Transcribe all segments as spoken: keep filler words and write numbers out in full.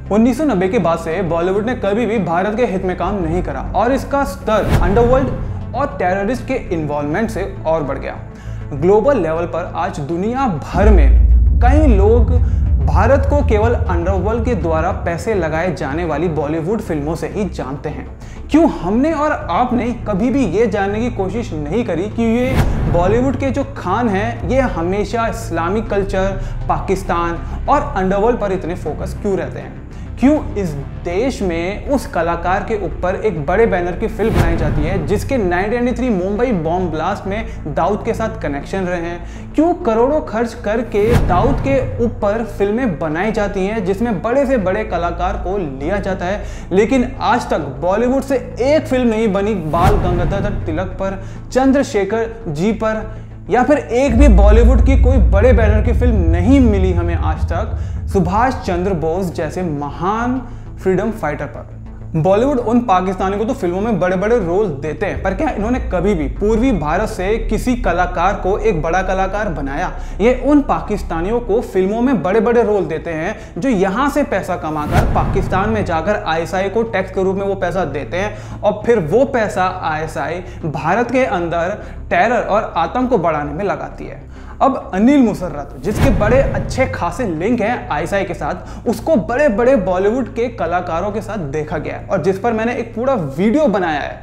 उन्नीस सौ नब्बे के बाद से बॉलीवुड ने कभी भी भारत के हित में काम नहीं करा और इसका स्तर अंडरवर्ल्ड और टेररिस्ट के इन्वॉल्वमेंट से और बढ़ गया। ग्लोबल लेवल पर आज दुनिया भर में कई लोग भारत को केवल अंडरवर्ल्ड के द्वारा पैसे लगाए जाने वाली बॉलीवुड फिल्मों से ही जानते हैं। क्यों हमने और आपने कभी भी ये जानने की कोशिश नहीं करी कि ये बॉलीवुड के जो खान हैं ये हमेशा इस्लामिक कल्चर, पाकिस्तान और अंडरवर्ल्ड पर इतने फोकस क्यों रहते हैं? क्यों इस देश में उस कलाकार के ऊपर एक बड़े बैनर की फिल्म बनाई जाती है जिसके nineteen ninety three Mumbai bomb blast में दाऊद के साथ कनेक्शन रहे हैं? क्यों करोड़ों खर्च करके दाऊद के ऊपर फिल्में बनाई जाती हैं जिसमें बड़े से बड़े कलाकार को लिया जाता है, लेकिन आज तक बॉलीवुड से एक फिल्म नहीं बनी बाल गंगाधर तिलक पर, चंद्रशेखर जी पर, या फिर एक भी बॉलीवुड की कोई बड़े बैनर की फिल्म नहीं मिली हमें आज तक सुभाष चंद्र बोस जैसे महान फ्रीडम फाइटर पर। बॉलीवुड उन पाकिस्तानियों को तो फिल्मों में बड़े बड़े रोल देते हैं, पर क्या इन्होंने कभी भी पूर्वी भारत से किसी कलाकार को एक बड़ा कलाकार बनाया? ये उन पाकिस्तानियों को फिल्मों में बड़े बड़े रोल देते हैं जो यहाँ से पैसा कमाकर पाकिस्तान में जाकर आईएसआई को टैक्स के रूप में वो पैसा देते हैं और फिर वो पैसा आईएसआई भारत के अंदर टेरर और आतंक को बढ़ाने में लगाती है। अब अनिल मुसर्रत, जिसके बड़े अच्छे खासे लिंक हैं आईएसआई के साथ, उसको बड़े बड़े बॉलीवुड के कलाकारों के साथ देखा गया और जिस पर मैंने एक पूरा वीडियो बनाया है।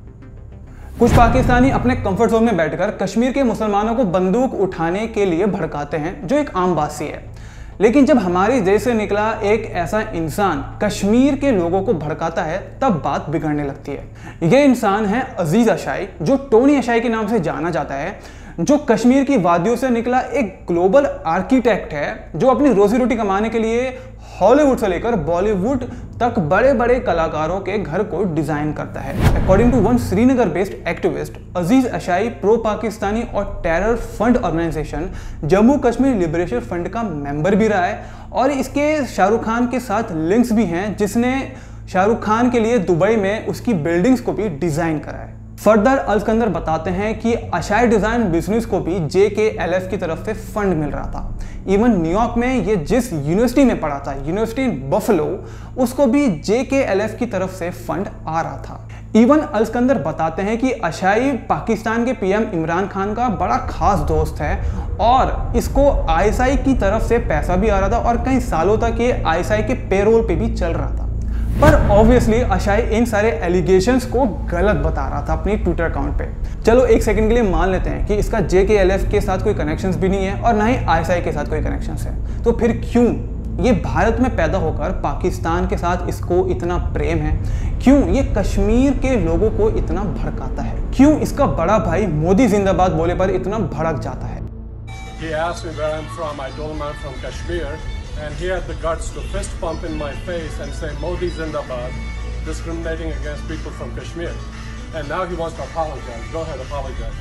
कुछ पाकिस्तानी अपने कंफर्ट जोन में बैठकर कश्मीर के मुसलमानों को बंदूक उठाने के लिए भड़काते हैं, जो एक आम बात सी है। लेकिन जब हमारे देश से निकला एक ऐसा इंसान कश्मीर के लोगों को भड़काता है, तब बात बिगड़ने लगती है। यह इंसान है अजीज अशाई, जो टोनी अशाई के नाम से जाना जाता है, जो कश्मीर की वादियों से निकला एक ग्लोबल आर्किटेक्ट है, जो अपनी रोजी रोटी कमाने के लिए हॉलीवुड से लेकर बॉलीवुड तक बड़े बड़े कलाकारों के घर को डिजाइन करता है। According to one Srinagar based activist, Aziz Ashai pro Pakistani और terror fund organisation Jammu Kashmir liberation fund का मेंबर भी रहा है और इसके शाहरुख खान के साथ लिंक्स भी हैं, जिसने शाहरुख खान के लिए दुबई में उसकी बिल्डिंग्स को भी डिजाइन करा है। फर्दर अलस्कंदर बताते हैं कि अशाई डिजाइन बिजनेस को भी जे के एल एफ की तरफ से फंड मिल रहा था। इवन न्यूयॉर्क में ये जिस यूनिवर्सिटी में पढ़ा था, यूनिवर्सिटी इन बफलो, उसको भी जे के एल एफ की तरफ से फंड आ रहा था। इवन अलस्कंदर बताते हैं कि अशाई पाकिस्तान के पीएम इमरान खान का बड़ा खास दोस्त है और इसको आईएसआई की तरफ से पैसा भी आ रहा था और कई सालों तक ये आईएसआई के पेरोल पे भी चल रहा था। पर ऑब्वियसली अशाई इन सारे एलिगेशंस को गलत बता रहा था अपनी ट्विटर अकाउंट पे। चलो एक सेकंड के लिए मान लेते हैं कि इसका जे के एल एफ के साथ कोई कनेक्शंस भी नहीं है और ना ही आईएसआई के साथ कोई कनेक्शंस है, तो फिर क्यों ये भारत में पैदा होकर पाकिस्तान के साथ इसको इतना प्रेम है? क्यों ये कश्मीर के लोगों को इतना भड़काता है? क्यों इसका बड़ा भाई मोदी जिंदाबाद बोले पर इतना भड़क जाता है? He asked me where I'm from. I told him I'm from Kashmir, and he had the guts to fist pump in my face and say Modi Zindabad, discriminating against people from Kashmir. And now he wants to apologize. Go ahead, apologize.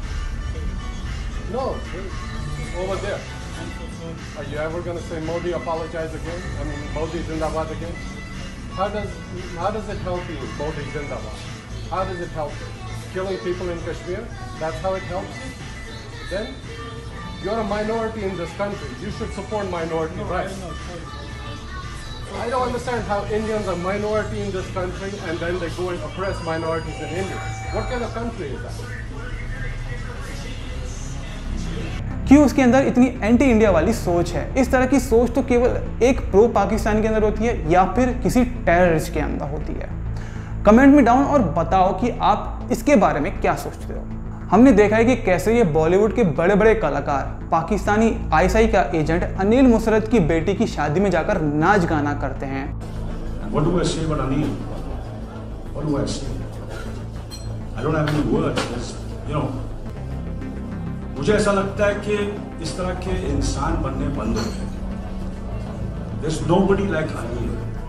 No, over there. Are you ever going to say Modi apologize again? I mean, Modi Zindabad again? How does how does it help you, Modi Zindabad? How does it help you? Killing people in Kashmir? That's how it helps? Then you're a minority in this country. You should support minority rights. I don't understand how Indians are minority in this country and then they go and oppress minorities in India. What kind of country is that? क्यों उसके अंदर इतनी anti India वाली सोच है? इस तरह की सोच तो केवल एक प्रो पाकिस्तान के अंदर होती है या फिर किसी टेररिस्ट के अंदर होती है। कमेंट में डाउन और बताओ कि आप इसके बारे में क्या सोचते हो। हमने देखा है कि कैसे ये बॉलीवुड के बड़े बड़े कलाकार पाकिस्तानी आईएसआई का एजेंट अनिल मुसर्रत की बेटी की शादी में जाकर नाच गाना करते हैं। What do I say about Anil? What do I say? I don't have any words. Just, you know, मुझे ऐसा लगता है कि इस तरह के इंसान बनने बंद हो गए। There's nobody like Anil.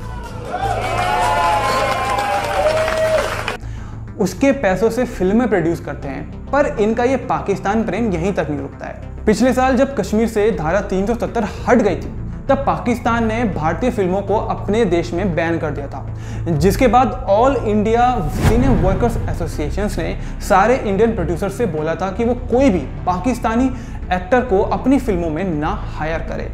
उसके पैसों से फिल्में प्रोड्यूस करते हैं, पर इनका ये पाकिस्तान प्रेम यहीं तक नहीं रुकता है। पिछले साल जब कश्मीर से धारा तीन सौ सत्तर हट गई थी, तब पाकिस्तान ने भारतीय फिल्मों को अपने देश में बैन कर दिया था, जिसके बाद all India cine workers association ने सारे इंडियन प्रोड्यूसर से बोला था कि वो कोई भी पाकिस्तानी एक्टर को अपनी फिल्मों में ना हायर करे।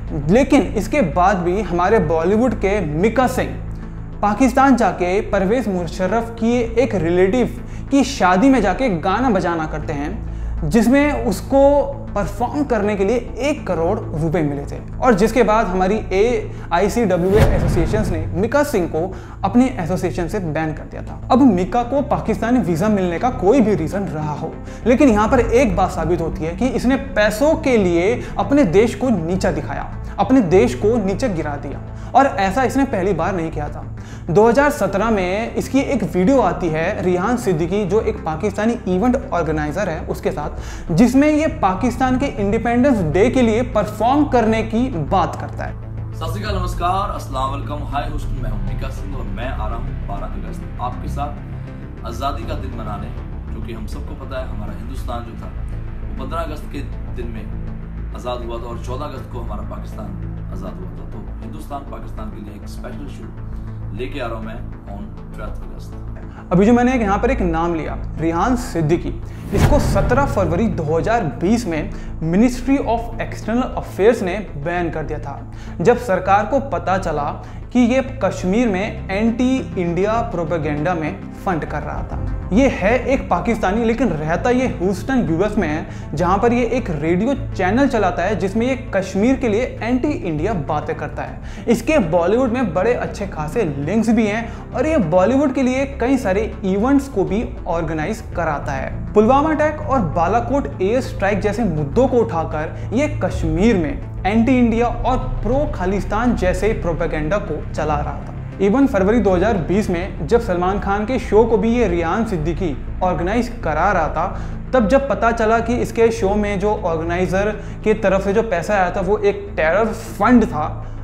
लेकिन इसके बाद भी हमारे बॉलीवुड के मिका सिंह पाकिस्तान जाके परवेज मुशर्रफ की एक रिलेटिव की शादी में जाके गाना बजाना करते हैं, जिसमें उसको परफॉर्म करने के लिए एक करोड़ रुपए मिले थे, और जिसके बाद हमारी ए आई सी डब्ल्यू ए एसोसिएशन ने मिका सिंह को अपने एसोसिएशन से बैन कर दिया था। अब मिका को पाकिस्तानी वीजा मिलने का कोई भी रीजन रहा हो, लेकिन यहाँ पर एक बात साबित होती है कि इसने पैसों के लिए अपने देश को नीचा दिखाया, अपने देश को नीचे गिरा दिया, और ऐसा इसने पहली बार नहीं किया था। दो हज़ार सत्रह में इसकी एक वीडियो आती है रिहान सिद्दीकी, जो एक पाकिस्तानी इवेंट ऑर्गेनाइजर है, उसके साथ, जिसमें ये पाकिस्तान के इंडिपेंडेंस डे के लिए परफॉर्म करने की बात करता है। सत श्री अकाल, नमस्कार, अस्सलाम वालेकुम, हाय हुस्न, मैं हूं मिका सिंह और मैं आ रहा हूं बारह अगस्त आपके साथ आज़ादी का दिन मनाने, क्योंकि हम सबको पता है हमारा हिंदुस्तान जो था वो पंद्रह अगस्त के दिन में आज़ाद हुआ था और चौदह अगस्त को हमारा पाकिस्तान आज़ाद हुआ था। तो हिंदुस्तान पाकिस्तान के लिए एक स्पेशल शो लेके आ रहा हूं मैं ऑन ट्वेल्थ अगस्त। अभी जो मैंने यहाँ पर एक नाम लिया, रिहान सिद्दीकी, इसको सत्रह फरवरी दो हज़ार बीस में मिनिस्ट्री ऑफ एक्सटर्नल अफेयर्स ने बैन कर दिया था, जब सरकार को पता चला कि ये कश्मीर में एंटी इंडिया प्रोपेगेंडा में फंड कर रहा था। ये है एक पाकिस्तानी, लेकिन रहता ये ह्यूस्टन यूएस में है, जहां पर ये एक रेडियो चैनल चलाता है जिसमें ये कश्मीर के लिए एंटी इंडिया बातें करता है। इसके बॉलीवुड में बड़े अच्छे खासे लिंक्स भी हैं और ये बॉलीवुड के लिए कई सारे इवेंट्स को भी ऑर्गेनाइज कराता है। पुलवामा अटैक और बालाकोट एयर स्ट्राइक जैसे मुद्दों को उठाकर ये कश्मीर में एंटी इंडिया और प्रो खालिस्तान जैसे प्रोपेगेंडा को चला रहा था। इवन फरवरी दो हज़ार बीस में जब सलमान खान के शो को भी ये रिहान सिद्दीकी ऑर्गेनाइज करा रहा था, तब जब पता चला कि इसके शो में जो ऑर्गेनाइजर की तरफ से जो पैसा आया था वो एक टेरर फंड था,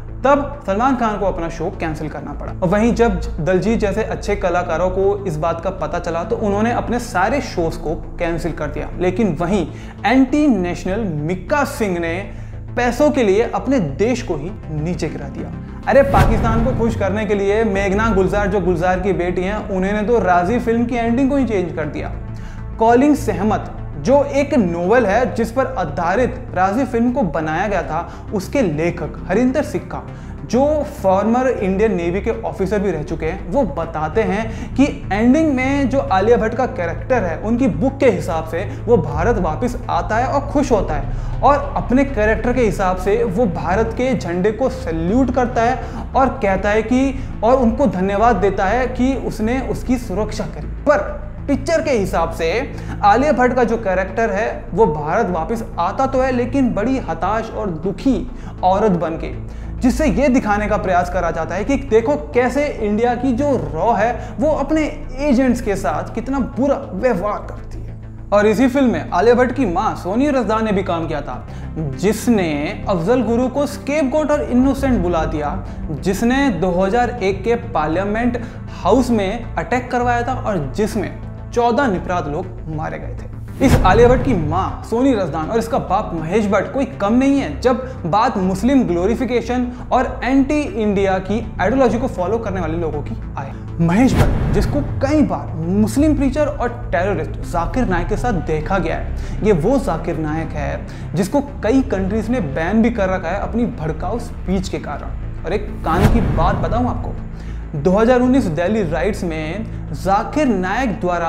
तब सलमान खान को अपना शो कैंसिल करना पड़ा। और वहीं जब दलजीत जैसे अच्छे कलाकारों को इस बात का पता चला तो उन्होंने अपने सारे शोज को कैंसिल कर दिया। लेकिन वहीं एंटी नेशनल मिका सिंह ने पैसों के लिए अपने देश को ही नीचे गिरा दिया। अरे पाकिस्तान को खुश करने के लिए मेघना गुलजार, जो गुलजार की बेटी हैं, उन्होंने तो राजी फिल्म की एंडिंग को ही चेंज कर दिया। कॉलिंग सहमत, जो एक नोवेल है जिस पर आधारित राजी फिल्म को बनाया गया था, उसके लेखक हरिंदर सिक्का, जो फॉर्मर इंडियन नेवी के ऑफिसर भी रह चुके हैं, वो बताते हैं कि एंडिंग में जो आलिया भट्ट का कैरेक्टर है, उनकी बुक के हिसाब से वो भारत वापस आता है और खुश होता है, और अपने कैरेक्टर के हिसाब से वो भारत के झंडे को सैल्यूट करता है और कहता है कि, और उनको धन्यवाद देता है कि उसने उसकी सुरक्षा करी। पर पिक्चर के हिसाब से आलिया भट्ट का जो कैरेक्टर है वो भारत वापस आता तो है, लेकिन बड़ी हताश और दुखी औरत बन के, जिससे ये दिखाने का प्रयास करा जाता है कि देखो कैसे इंडिया की जो रॉ है वो अपने एजेंट्स के साथ कितना बुरा व्यवहार करती है। और इसी फिल्म में आलिया भट्ट की मां सोनी रज़दान ने भी काम किया था, जिसने अफजल गुरु को स्केपगोट और इनोसेंट बुला दिया, जिसने दो हज़ार एक के पार्लियामेंट हाउस में अटैक करवाया था और जिसमें चौदह निरपराध लोग मारे गए थे। इस आलिया भट्ट की मां सोनी रज़दान और इसका बाप महेश भट्ट कोई कम नहीं है जब बात मुस्लिम ग्लोरिफिकेशन और एंटी इंडिया की आइडियोलॉजी को फॉलो करने वाले लोगों की आए। महेश भट्ट, जिसको कई बार मुस्लिम प्रीचर और टेररिस्ट जाकिर नायक के साथ देखा गया है, ये वो जाकिर नायक है जिसको कई कंट्रीज ने बैन भी कर रखा है अपनी भड़काऊ स्पीच के कारण। और एक कान की बात बताऊं आपको, दो हज़ार उन्नीस दिल्ली राइट्स में जाकिर नायक द्वारा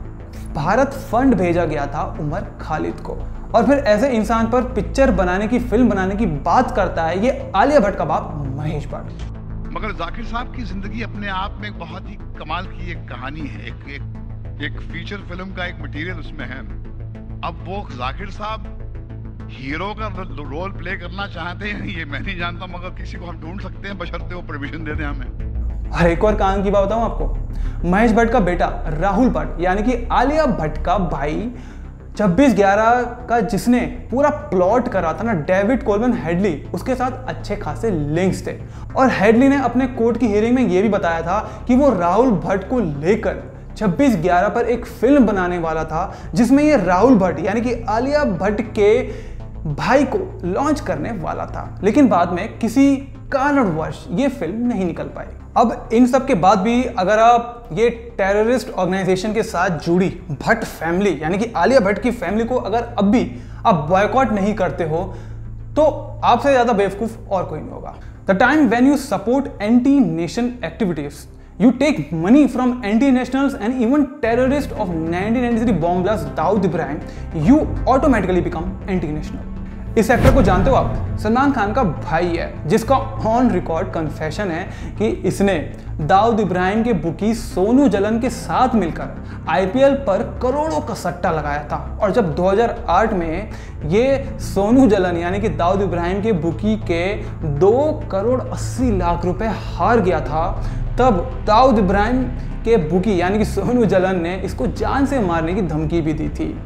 भारत फंड भेजा गया था उमर खालिद को, और फिर ऐसे इंसान पर पिक्चर बनाने की, फिल्म बनाने की बात करता है ये आलिया भट्ट का बाप महेश भट्ट। मगर जाकिर साहब की जिंदगी अपने आप में एक बहुत ही कमाल की एक कहानी है, एक एक एक फीचर फिल्म का एक मटेरियल उसमें है। अब वो जाकिर साहब हीरो का रोल प्ले करना चाहते हैं ये मैं नहीं जानता, मगर किसी को हम ढूंढ सकते हैं बशर्ते वो परमिशन दे दें हमें। और एक और काम की बात बताऊं आपको, महेश भट्ट का बेटा राहुल भट्ट, यानी कि आलिया भट्ट का भाई, छब्बीस ग्यारह का जिसने पूरा प्लॉट करा था ना, डेविड कोलमन हेडली, उसके साथ अच्छे खासे लिंक्स थे। और हेडली ने अपने कोर्ट की हियरिंग में यह भी बताया था कि वो राहुल भट्ट को लेकर छब्बीस ग्यारह पर एक फिल्म बनाने वाला था, जिसमें ये राहुल भट्ट यानी कि आलिया भट्ट के भाई को लॉन्च करने वाला था। लेकिन बाद में किसी कारणवश ये फिल्म नहीं निकल पाई। अब इन सब के बाद भी अगर आप ये टेररिस्ट ऑर्गेनाइजेशन के साथ जुड़ी भट्ट फैमिली यानी कि आलिया भट्ट की फैमिली को अगर अब भी आप बॉयकॉट नहीं करते हो, तो आपसे ज्यादा बेवकूफ और कोई नहीं होगा। The time when you support anti nation activities, you take money from anti-nationals and even terrorists of nineteen ninety-three bomb blast Dawood Ibrahim, you automatically become anti-national। इस एक्टर को जानते हो आप? सलमान खान का भाई है, जिसका ऑन रिकॉर्ड कन्फेशन है कि इसने दाऊद इब्राहिम के बुकी सोनू जलन के साथ मिलकर आईपीएल पर करोड़ों का सट्टा लगाया था। और जब दो हज़ार आठ में ये सोनू जलन यानी कि दाऊद इब्राहिम के बुकी के दो करोड़ अस्सी लाख रुपए हार गया था, तब दाऊद इब्राहिम के बुकी यानी कि सोनू जलन ने इसको जान से मारने की धमकी भी दी थी।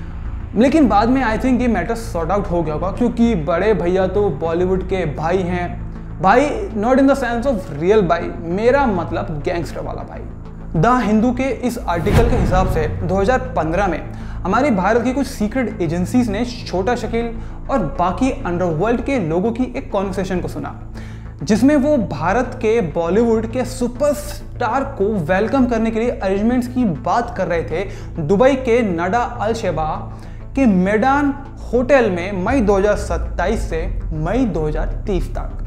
लेकिन बाद में आई थिंक ये मैटर सॉर्ट आउट हो गया होगा, क्योंकि बड़े भैया तो बॉलीवुड के भाई हैं। भाई not in the sense of real भाई, मेरा मतलब गैंगस्टर वाला भाई। द हिंदू के इस आर्टिकल के हिसाब से दो हज़ार पंद्रह में हमारे भारत की कुछ सीक्रेट एजेंसीज ने छोटा शकील और बाकी अंडरवर्ल्ड के लोगों की एक कॉन्वर्सेशन को सुना, जिसमें वो भारत के बॉलीवुड के सुपरस्टार को वेलकम करने के लिए अरेंजमेंट्स की बात कर रहे थे दुबई के नडा अल शेबा के मैदान होटल में मई दो हज़ार सत्ताईस से मई दो हज़ार तीस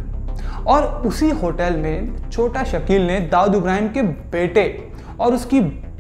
तक। और उसी होटल में छोटा शकील ने दाऊद इब्राहिम के बेटे और उसकी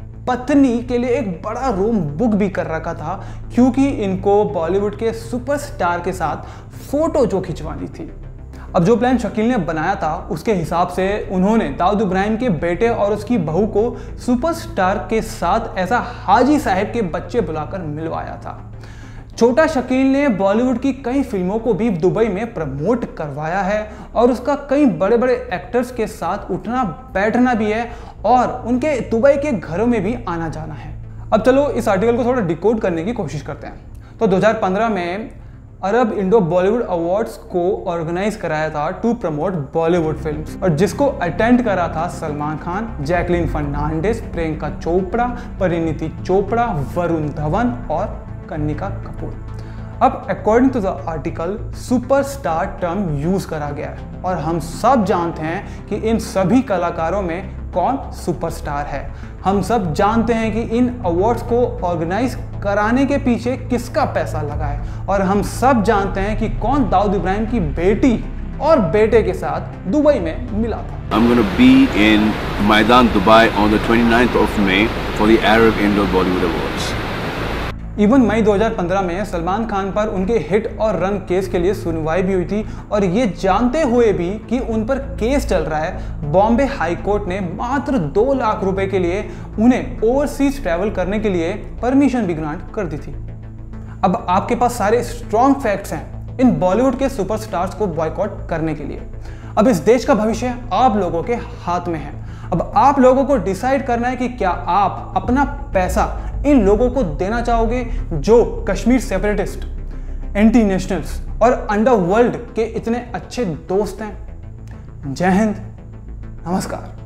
पत्नी के लिए एक बड़ा रूम बुक भी कर रखा था, क्योंकि इनको बॉलीवुड के सुपरस्टार के साथ फोटो जो खिंचवानी थी। अब जो प्लान शकील ने बनाया था उसके हिसाब से उन्होंने दाऊद इब्राहिम के बेटे और उसकी बहू को सुपरस्टार के साथ ऐसा हाजी साहब के बच्चे बुलाकर मिलवाया था। छोटा शकील ने बॉलीवुड की कई फिल्मों को भी दुबई में प्रमोट करवाया है और उसका कई बड़े बड़े एक्टर्स के साथ उठना बैठना भी है और उनके दुबई के घरों में भी आना जाना है। अब चलो इस आर्टिकल को थोड़ा डिकोड करने की कोशिश करते हैं। तो दो हज़ार पंद्रह में अरब इंडो बॉलीवुड अवार्ड्स को ऑर्गेनाइज कराया था टू प्रमोट बॉलीवुड फिल्म्स, और जिसको अटेंड करा था सलमान खान, जैकलीन फर्नांडिस, प्रियंका चोपड़ा, परिणीति चोपड़ा, वरुण धवन और कनिका कपूर। अब according to the article superstar term use करा गया है और हम सब जानते हैं कि इन सभी कलाकारों में कौन सुपरस्टार है। हम सब जानते हैं कि इन अवार्ड्स को ऑर्गेनाइज कराने के पीछे किसका पैसा लगा है, और हम सब जानते हैं कि कौन दाऊद इब्राहिम की बेटी और बेटे के साथ दुबई में मिला था। I'm going to be in Maidan, Dubai on the twenty-ninth of May for the Arab Indo Bollywood Awards. Even मई दो हज़ार पंद्रह में सलमान खान पर उनके हिट और रन केस के लिए सुनवाई भी हुई थी, और ये जानते हुए भी कि उन पर केस चल रहा है, बॉम्बे हाई कोर्ट ने मात्र दो लाख रुपए के लिए उन्हें ओवरसीज ट्रैवल करने के लिए परमिशन भी ग्रांट कर दी थी। अब आपके पास सारे स्ट्रॉन्ग फैक्ट्स हैं इन बॉलीवुड के सुपरस्टार्स को बॉयकॉट करने के लिए। अब इस देश का भविष्य आप लोगों के हाथ में है। अब आप लोगों को डिसाइड करना है कि क्या आप अपना पैसा इन लोगों को देना चाहोगे जो कश्मीर सेपरेटिस्ट, एंटी नेशनल्स और अंडरवर्ल्ड के इतने अच्छे दोस्त हैं। जय हिंद, नमस्कार।